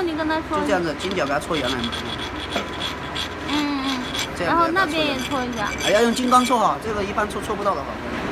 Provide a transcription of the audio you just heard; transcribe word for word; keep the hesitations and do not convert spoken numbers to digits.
你跟他说。 就这样子，金角给它搓圆来嘛。 嗯嗯。 这样然后那边也搓一下。 哎，要用金刚搓哈，这个一般搓搓不到的哈。